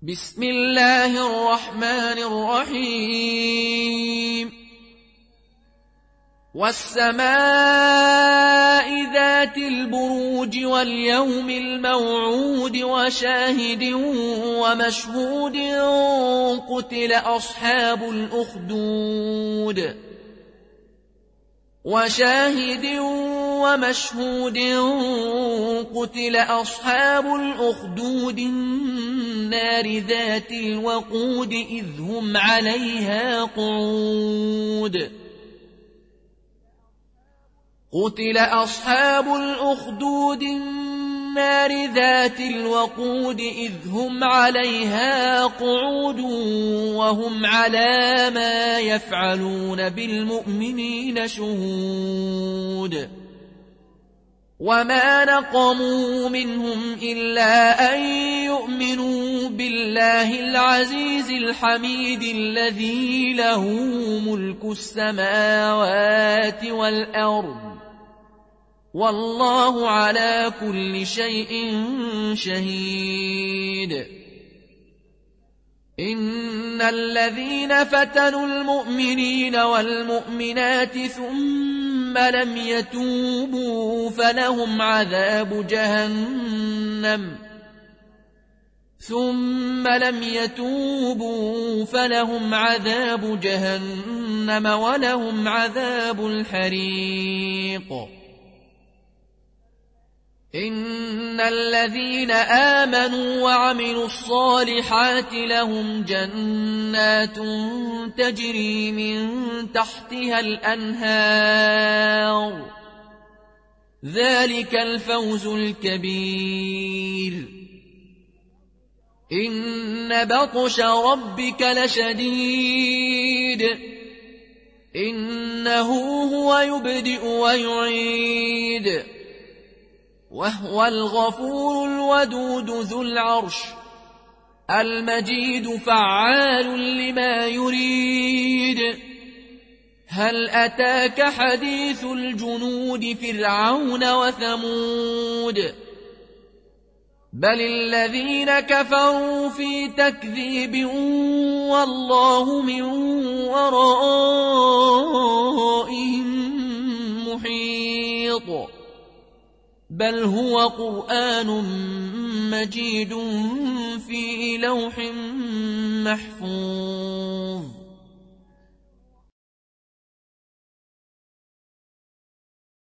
بسم الله الرحمن الرحيم والسماء ذات البروج واليوم الموعود وشاهد ومشهود قتل أصحاب الأخدود وشاهد ومشهود قتل أصحاب الأخدود النار ذات الوقود إذ هم عليها قعود قتل أصحاب الأخدود النار ذات الوقود إذ هم عليها قعود وهم على ما يفعلون بالمؤمنين شهود وما نقموا منهم إلا أن يؤمنوا بالله العزيز الحميد الذي له ملك السماوات والأرض والله على كل شيء شهيد إن الذين فتنوا المؤمنين والمؤمنات ثم لم يتوبوا فلهم عذاب جهنم ولهم عذاب الحريق إن الذين آمنوا وعملوا الصالحات لهم جنات تجري من تحتها الأنهار ذلك الفوز الكبير إن بطش ربك لشديد إنه هو يبدئ ويعيد وهو الغفور الودود ذو العرش المجيد فعال لما يريد هل أتاك حديث الجنود فرعون وثمود بل الذين كفروا في تكذيب والله من ورائهم محيط بل هو قرآن مجيد في لوح محفوظ